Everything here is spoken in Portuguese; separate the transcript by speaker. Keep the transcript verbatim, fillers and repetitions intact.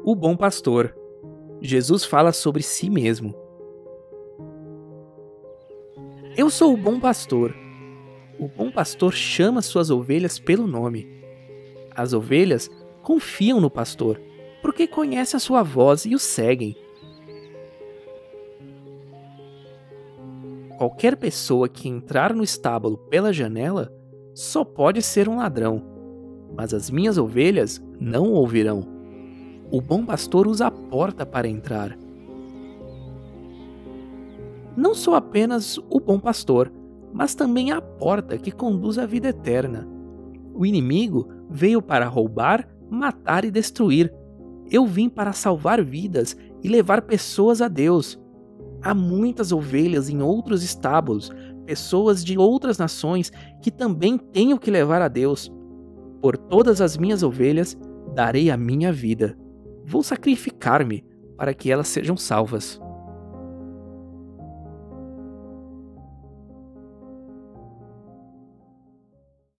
Speaker 1: O bom pastor. Jesus fala sobre si mesmo. Eu sou o bom pastor. O bom pastor chama suas ovelhas pelo nome. As ovelhas confiam no pastor, porque conhecem a sua voz e o seguem. Qualquer pessoa que entrar no estábulo pela janela só pode ser um ladrão, mas as minhas ovelhas não o ouvirão. O bom pastor usa a porta para entrar. Não sou apenas o bom pastor, mas também a porta que conduz à vida eterna. O inimigo veio para roubar, matar e destruir. Eu vim para salvar vidas e levar pessoas a Deus. Há muitas ovelhas em outros estábulos, pessoas de outras nações que também tenho que levar a Deus. Por todas as minhas ovelhas darei a minha vida. Vou sacrificar-me para que elas sejam salvas.